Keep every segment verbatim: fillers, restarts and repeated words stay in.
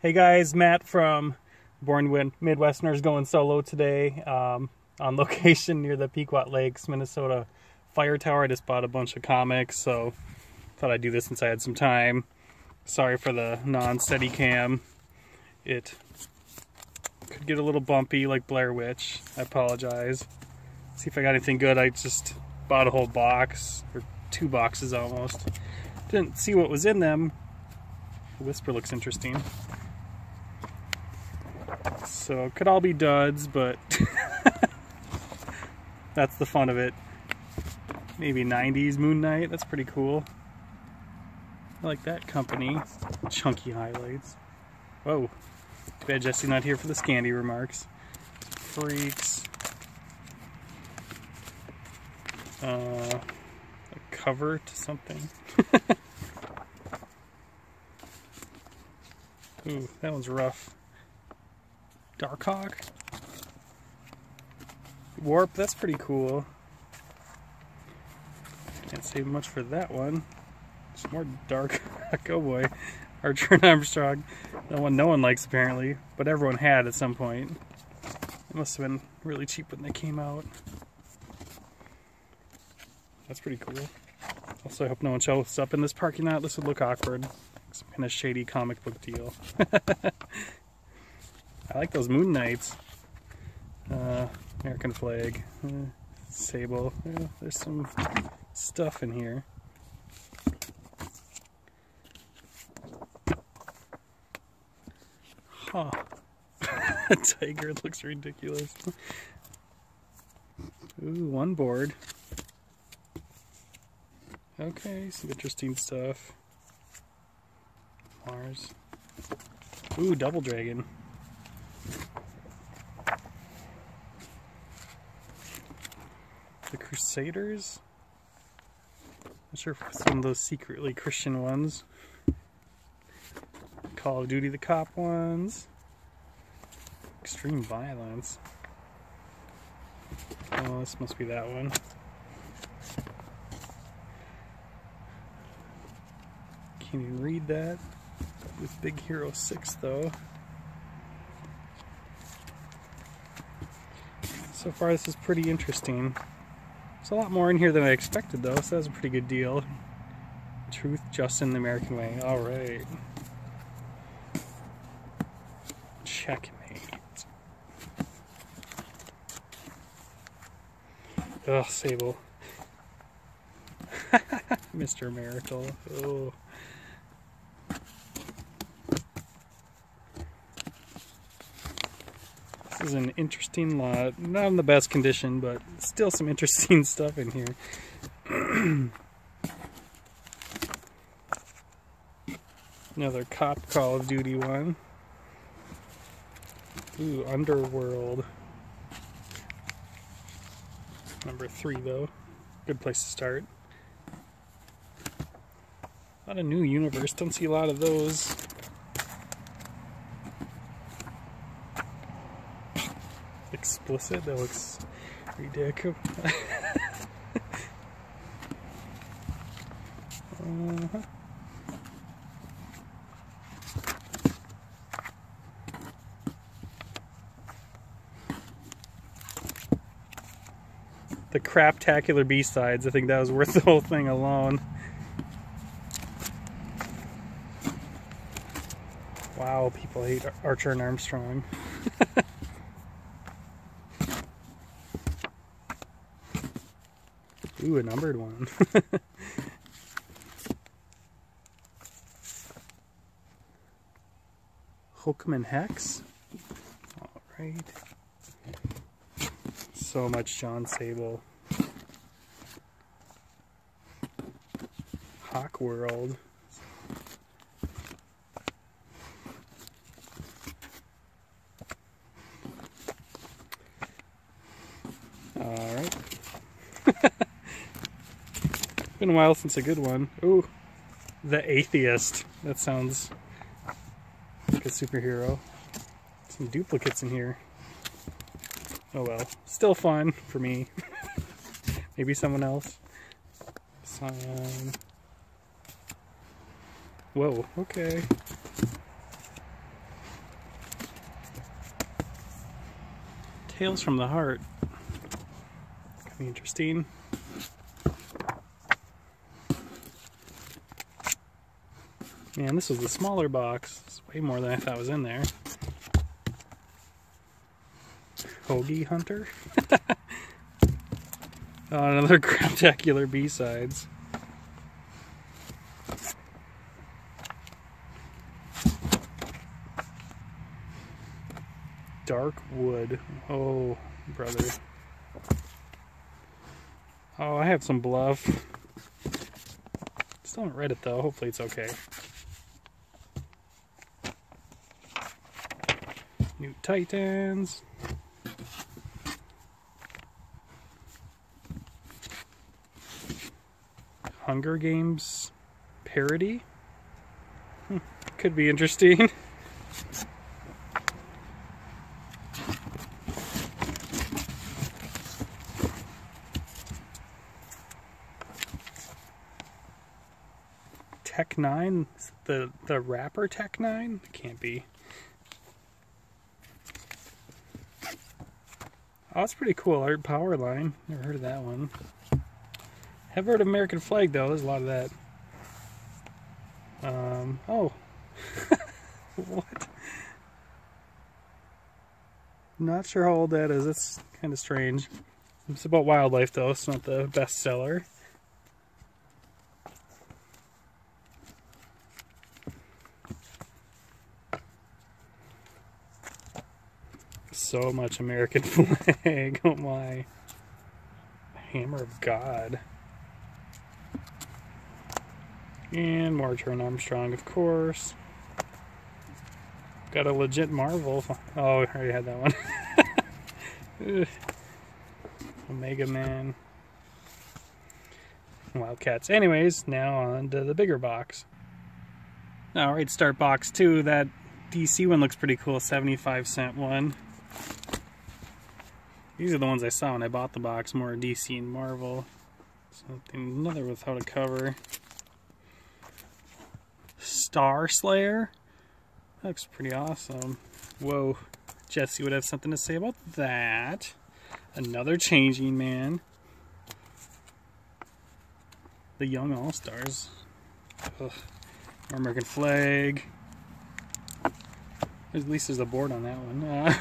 Hey guys, Matt from Born Midwesterners going solo today um, on location near the Pequot Lakes, Minnesota fire tower. I just bought a bunch of comics, so thought I'd do this since I had some time. Sorry for the non-steady cam. It could get a little bumpy like Blair Witch. I apologize. See if I got anything good. I just bought a whole box, or two boxes almost. Didn't see what was in them. The Whisper looks interesting. So it could all be duds, but that's the fun of it. Maybe nineties Moon Knight, that's pretty cool. I like that company. Chunky highlights. Whoa. Too bad Jesse's not here for the Scandi remarks. Freaks. Uh, a cover to something. Ooh, that one's rough. Darkhawk. Warp, that's pretty cool. Can't say much for that one. It's more Darkhawk. Oh boy. Archer and Armstrong. The one no one likes apparently, but everyone had at some point. It must have been really cheap when they came out. That's pretty cool. Also, I hope no one shows up in this parking lot. This would look awkward. Some kind of shady comic book deal. I like those Moon Knights. Uh, American flag. Uh, Sable. Yeah, there's some stuff in here. Huh. A tiger looks ridiculous. Ooh, one board. Okay, some interesting stuff. Mars. Ooh, Double Dragon. The Crusaders? Not sure if it's one of those secretly Christian ones. Call of Duty the cop ones. Extreme Violence. Oh, this must be that one. Can you read that? With Big Hero six though. So far this is pretty interesting. There's a lot more in here than I expected though, so that's a pretty good deal. Truth, Justice, the American Way. Alright. Checkmate. Ugh, Sable. Mister Miracle. Oh. This is an interesting lot. Not in the best condition, but still some interesting stuff in here. Another cop Call of Duty one. Ooh, Underworld. Number three, though. Good place to start. A lot of new universe. Don't see a lot of those. Explicit? That looks ridiculous. uh-huh. The Craptacular B-sides, I think that was worth the whole thing alone. Wow, people hate Archer and Armstrong. Ooh, a numbered one. Hook'em and Hex. Alright. So much John Sable. Hawk World. Alright. Been a while since a good one. Ooh, The Atheist. That sounds like a superhero. Some duplicates in here. Oh well, still fun for me. Maybe someone else. Sign. Whoa, okay. Tales from the Heart. Could be interesting. Man, this was the smaller box. It's way more than I thought was in there. Hoagie Hunter. Oh, another Craptacular B-sides. Dark Wood. Oh, brother. Oh, I have some Bluff. Still haven't read it though. Hopefully it's okay. New Titans. Hunger Games parody. Hmm. Could be interesting. Tech Nine? The the rapper Tech Nine? It can't be. Oh, that's pretty cool. Art Power Line. Never heard of that one. Have heard of American Flag though. There's a lot of that. Um. Oh. What? Not sure how old that is. That's kind of strange. It's about wildlife though. It's not the bestseller. So much American Flag. Oh my. Hammer of God. And more Turn Armstrong, of course. Got a legit Marvel. Oh, I already had that one. Omega Man. Wildcats. Anyways, now on to the bigger box. Alright, start box two. That D C one looks pretty cool. seventy-five cent one. These are the ones I saw when I bought the box. More D C and Marvel. Something another without a cover. Star Slayer. That looks pretty awesome. Whoa. Jesse would have something to say about that. Another Changing Man. The Young All-Stars. Ugh. American Flag. At least there's a board on that one. Uh,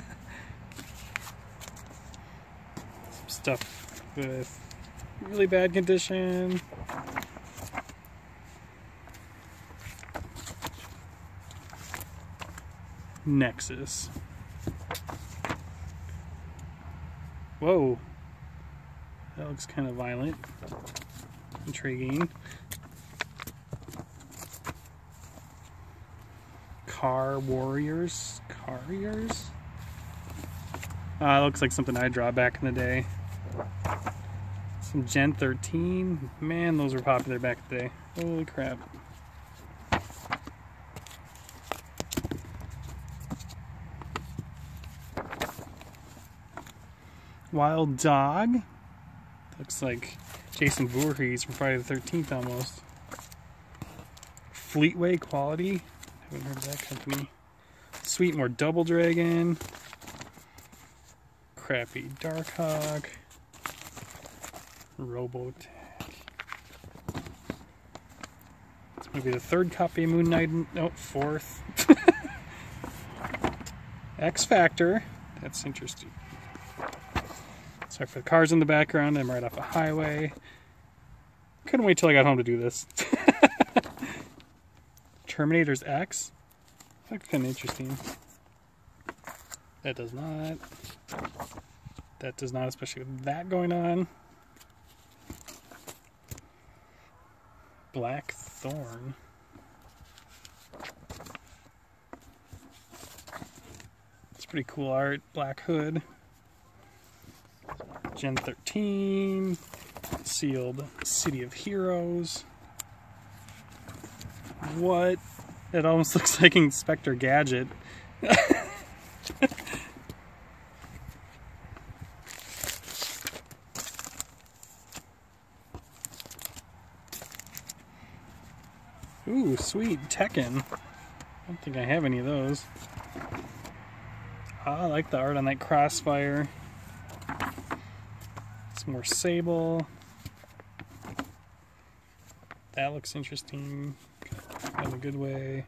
some stuff with really bad condition. Nexus. Whoa. That looks kind of violent. Intriguing. Car Warriors? Carriers? Ah, uh, looks like something I draw back in the day. Some Gen thirteen. Man, those were popular back in the day. Holy crap. Wild Dog. Looks like Jason Voorhees from Friday the thirteenth almost. Fleetway Quality. Haven't heard of that company. Sweetmore Double Dragon. Crappy Darkhawk. Robotech. It's going to be the third copy of Moon Knight. No, fourth. X Factor. That's interesting. Sorry for the cars in the background. I'm right off a highway. Couldn't wait till I got home to do this. Terminator's X. That's kind of interesting. That does not. That does not, especially with that going on. Black Thorn. It's pretty cool art. Black Hood. Gen thirteen. Sealed City of Heroes. What? It almost looks like Inspector Gadget. Ooh, sweet. Tekken. I don't think I have any of those. Oh, I like the art on that crossfire. Some more sable. That looks interesting in a good way.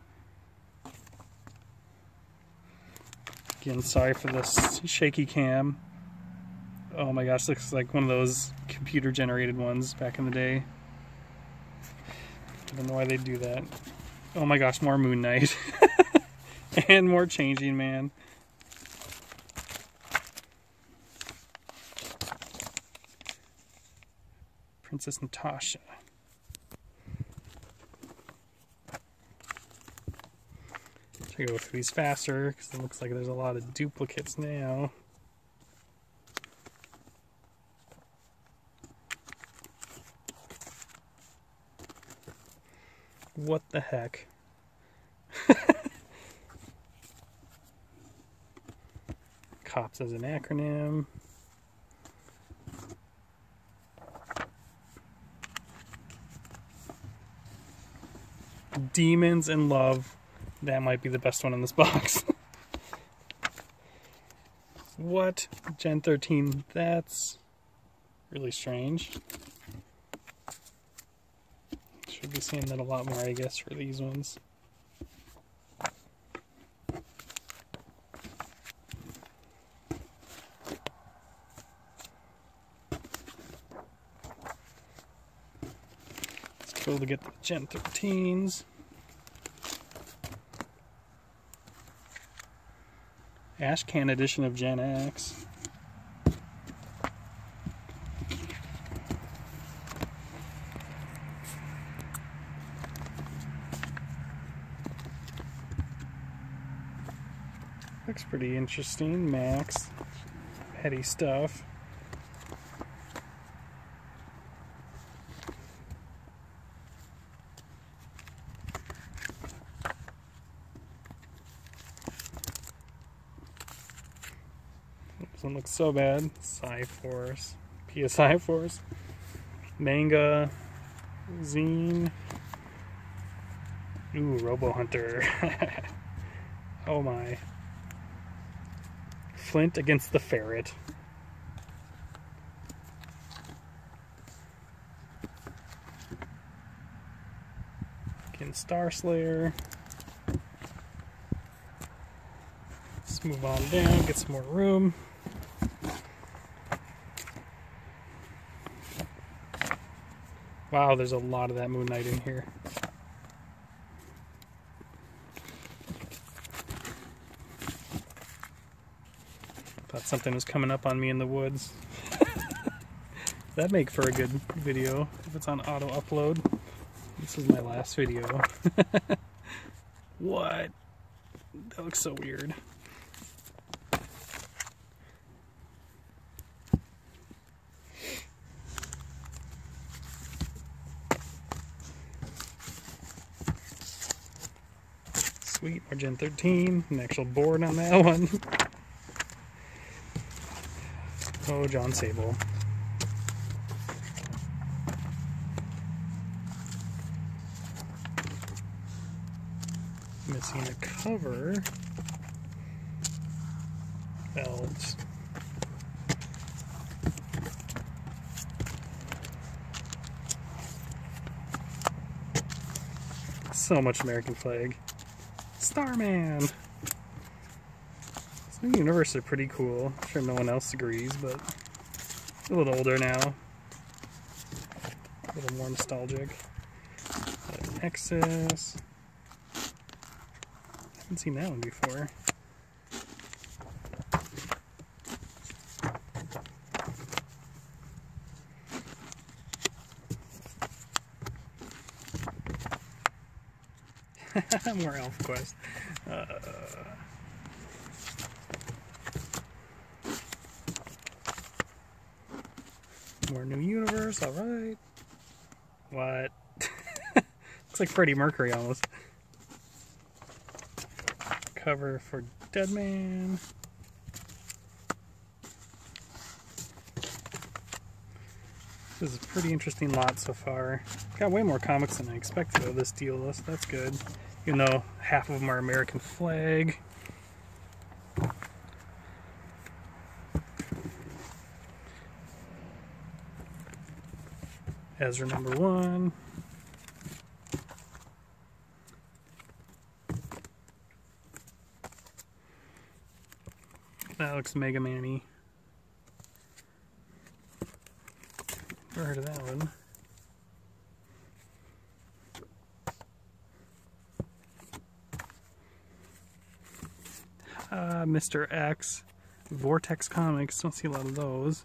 Again, sorry for this shaky cam. Oh my gosh, looks like one of those computer generated ones back in the day. I don't know why they do that. Oh my gosh, more Moon Knight. And more Changing Man. Princess Natasha. Try to go through these faster because it looks like there's a lot of duplicates now. What the heck? COPS as an acronym. Demons in Love. That might be the best one in this box. What? Gen thirteen. That's really strange. Should be seeing that a lot more, I guess, for these ones. It's cool to get the Gen thirteens. Ashcan edition of Gen X. Looks pretty interesting. Max. Heady stuff. Doesn't look so bad. Psi-Force. P S I Force. Manga. Zine. Ooh, Robo Hunter. Oh my. Flint against the Ferret. Again, Star Slayer. Let's move on down, get some more room. Wow, there's a lot of that Moon Knight in here. Thought something was coming up on me in the woods. That'd make for a good video if it's on auto upload. This is my last video. What? That looks so weird. Sweet, more Gen thirteen, an actual board on that one. Oh, John Sable. Missing a cover. Elves. So much American flag. Starman! This new universe is pretty cool. I'm sure no one else agrees, but a little older now. A little more nostalgic. Uh, Nexus. Haven't seen that one before. More ElfQuest. Uh, more new universe, alright. What? Looks like Freddie Mercury almost. Cover for Deadman. This is a pretty interesting lot so far. Got way more comics than I expected out of this deal list. That's good. Even though half of them are American flag. Ezra number one. That looks Mega Man-y. Never heard of that one. Uh, Mister X. Vortex Comics. Don't see a lot of those.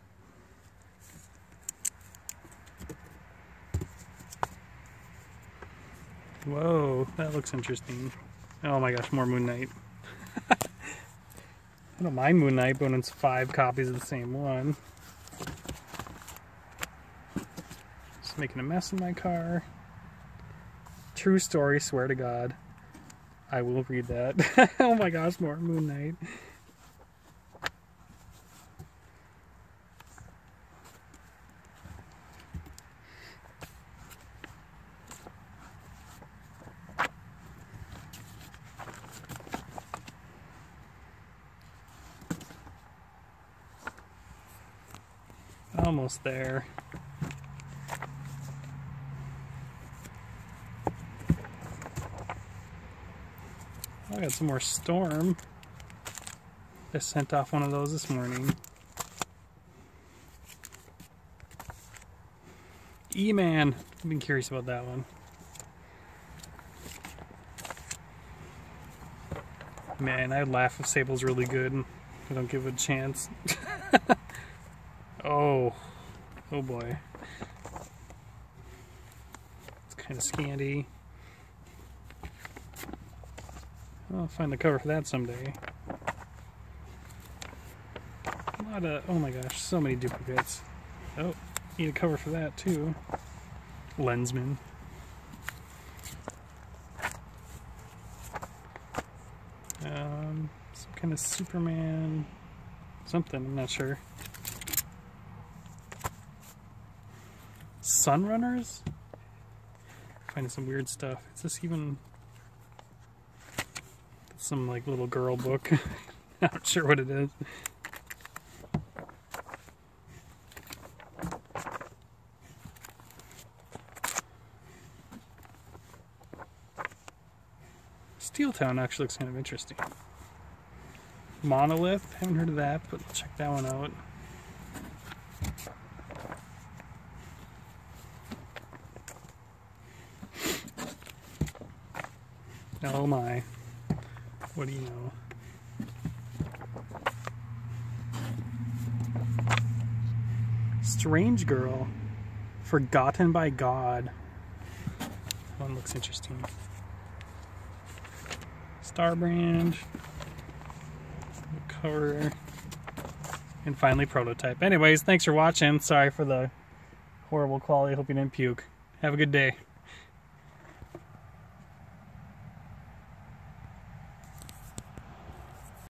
Whoa, that looks interesting. Oh my gosh, more Moon Knight. I don't mind Moon Knight, but when it's five copies of the same one. Just making a mess in my car. True story, swear to God. I will read that. Oh my gosh, more Moon Knight. Almost there. I got some more Storm. I sent off one of those this morning. E-Man. I've been curious about that one. Man, I'd laugh if Sable's really good and I don't give it a chance. Oh, oh boy. It's kind of scanty. I'll find the cover for that someday. A lot of, oh my gosh, so many duplicates. Oh, need a cover for that too. Lensman. Um, some kind of Superman, something, I'm not sure. Sunrunners? Finding some weird stuff. Is this even some like little girl book? Not sure what it is. Steel Town actually looks kind of interesting. Monolith, haven't heard of that, but check that one out. Oh my. What do you know? Strange Girl. Forgotten by God. That one looks interesting. Starbrand. Cover. And finally Prototype. Anyways, thanks for watching. Sorry for the horrible quality. Hope you didn't puke. Have a good day.